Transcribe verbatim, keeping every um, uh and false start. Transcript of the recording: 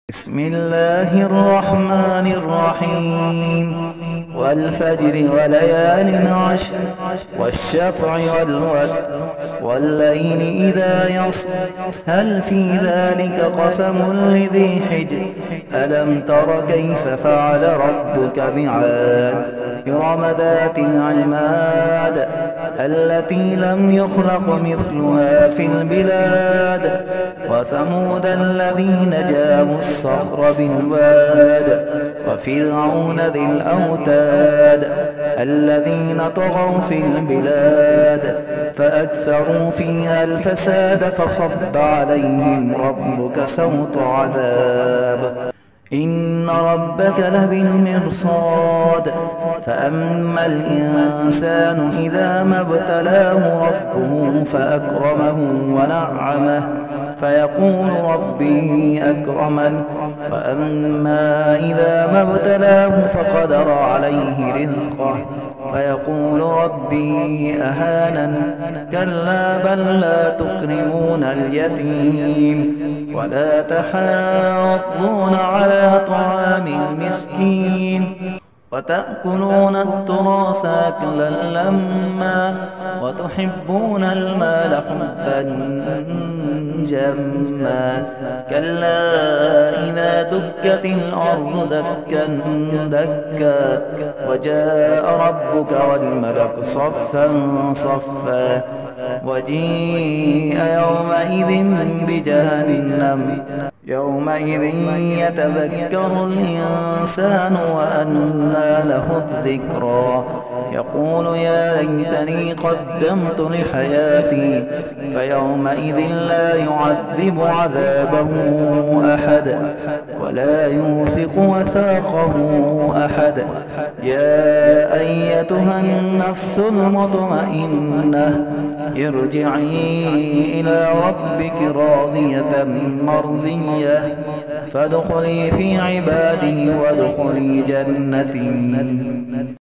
بسم الله الرحمن الرحيم والفجر وليال عشر والشفع والوتر والليل إذا يسر هل في ذلك قسم لذي حجر ألم تر كيف فعل ربك بعاد إرم ذات العماد التي لم يخلق مثلها في البلاد وثمود الذين جابوا الصخر بالواد وفرعون ذي الأوتاد الذين طغوا في البلاد فأكثروا فيها الفساد فصب عليهم ربك سوط عذاب إن ربك لبالمرصاد فأما الإنسان إذا ما ابتلاه ربه فأكرمه ونعمه فيقول ربي أكرمن وأما إذا ما ابتلاه فقدر عليه رزقه فيقول ربي أهانن كلا بل لا تكرمون اليتيم ولا تحاضون على طعام المسكين وتأكلون التراث أكلا لما وتحبون المال حبا جما كلا إذا دكت الأرض دكا دكا وجاء ربك والملك صفا صفا وجيء يومئذ بجهنم يومئذ يتذكر الإنسان وأنى له الذكرى يقول يا ليتني قدمت لحياتي فيومئذ لا يعذب عذابه أحد ولا يوثق وثاقه أحد يا أيتها النفس المطمئنة ارجعي إلى ربك راضية مرضية فادخلي في عبادي وادخلي جنتي.